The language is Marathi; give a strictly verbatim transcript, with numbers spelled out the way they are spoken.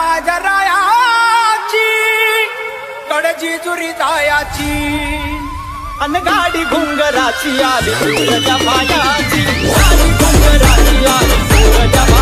माझ्या रायाची कडची चुरी जायाची अन गाडी घुंगराची आली सूरजा पायाची गाडी घुंगराची आली सूरजा